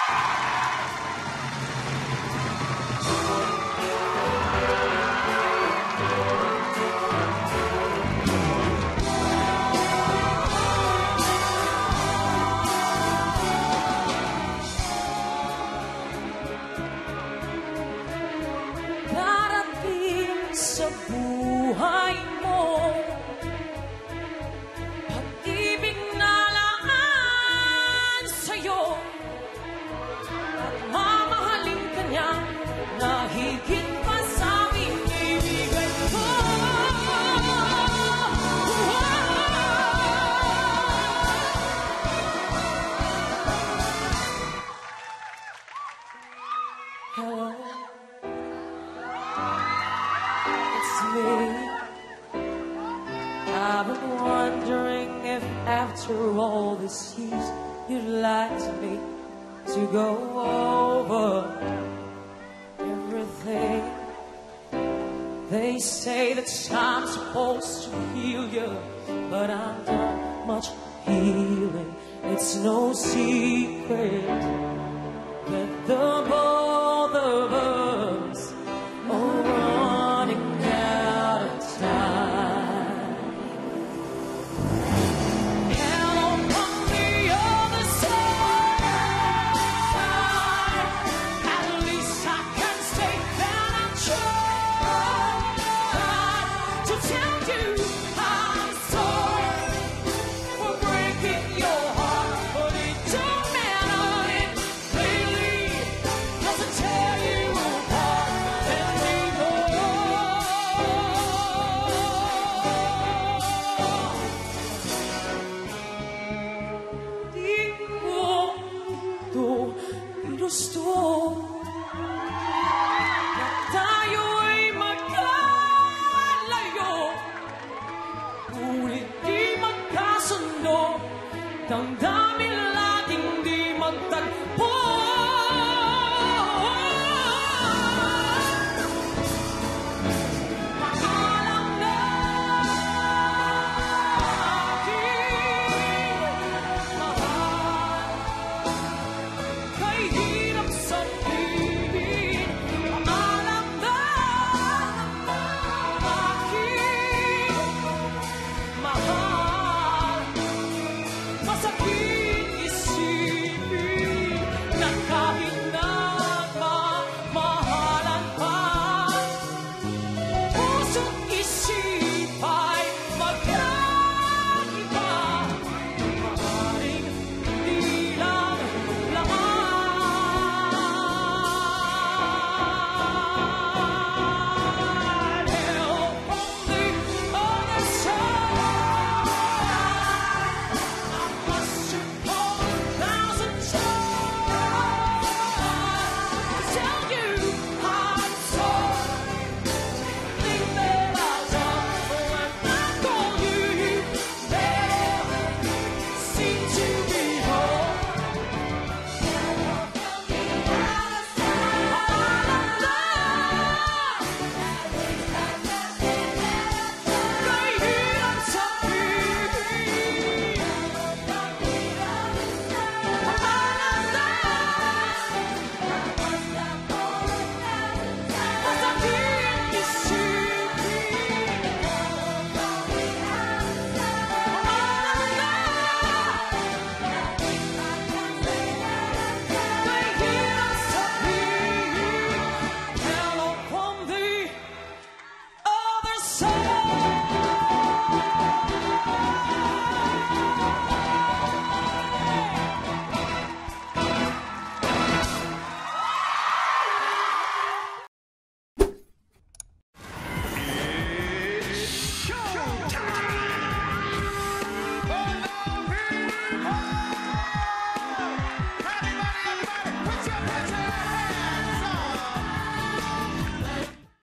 Sa buhay mo, pag-ibig na laan sa'yo, at mamahalin ka niya na higit pa sa binibigay ko. Hello, it's me. I've been wondering if after all these years you'd like me to go over everything. They say that I'm supposed to heal you, but I've done much healing. It's no secret that the boy